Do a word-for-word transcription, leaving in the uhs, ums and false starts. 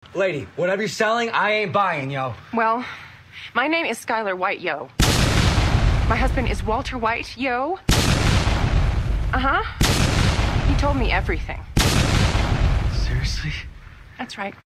Lady, whatever you're selling, I ain't buying, yo. Well, my name is Skylar White, yo. My husband is Walter White, yo. Uh-huh. He told me everything. Seriously? That's right.